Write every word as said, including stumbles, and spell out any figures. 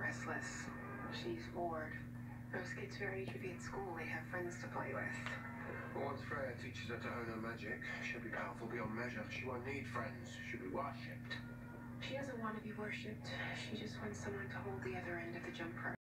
restless. She's bored. Most kids her age would be at school. They have friends to play with. Well, once Freya teaches her to hone her magic, she'll be powerful beyond measure. She won't need friends. She'll be worshipped. She doesn't want to be worshipped. She just wants someone to hold the other end of the jump rope.